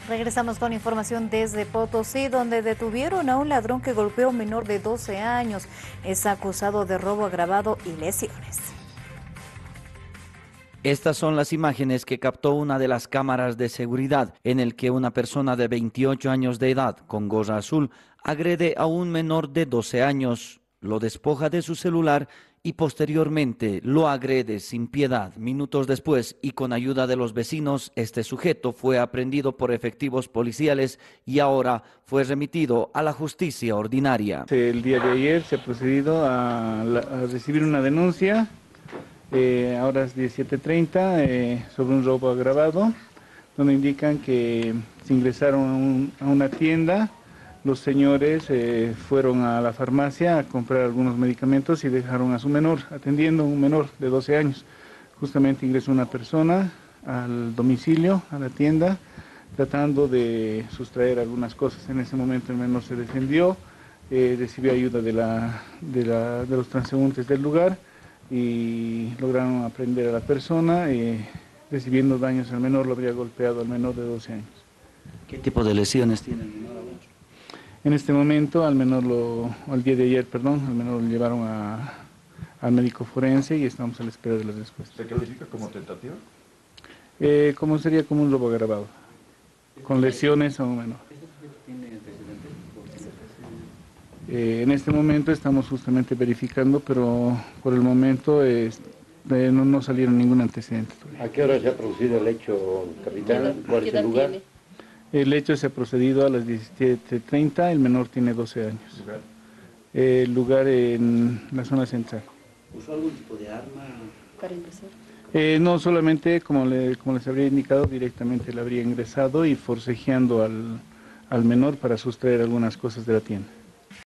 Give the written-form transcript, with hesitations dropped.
Regresamos con información desde Potosí, donde detuvieron a un ladrón que golpeó a un menor de 12 años. Es acusado de robo agravado y lesiones. Estas son las imágenes que captó una de las cámaras de seguridad, en el que una persona de 28 años de edad, con gorra azul, agrede a un menor de 12 años, lo despoja de su celular y posteriormente lo agrede sin piedad. Minutos después, y con ayuda de los vecinos, este sujeto fue aprehendido por efectivos policiales y ahora fue remitido a la justicia ordinaria. El día de ayer se ha procedido a recibir una denuncia. Ahora es 17:30, sobre un robo agravado, donde indican que se ingresaron a una tienda. Los señores fueron a la farmacia a comprar algunos medicamentos y dejaron a su menor, atendiendo a un menor de 12 años. Justamente ingresó una persona al domicilio, a la tienda, tratando de sustraer algunas cosas. En ese momento el menor se defendió, recibió ayuda de los transeúntes del lugar y lograron apreender a la persona, recibiendo daños. El menor lo habría golpeado al menor de 12 años. ¿Qué tipo de lesiones tiene el menor? En este momento, al día de ayer, al menor lo llevaron al médico forense y estamos a la espera de las respuestas. ¿Se califica como tentativa? Como sería como un robo agravado, con lesiones a un menor. ¿Tiene antecedentes? En este momento estamos justamente verificando, pero por el momento no salieron ningún antecedente todavía. ¿A qué hora se ha producido el hecho, capitán? ¿Cuál es el lugar? El hecho se ha procedido a las 17:30, el menor tiene 12 años. ¿Lugar? El lugar en la zona central. ¿Usó algún tipo de arma para ingresar? No, solamente, como les habría indicado, directamente le habría ingresado y forcejeando al menor para sustraer algunas cosas de la tienda.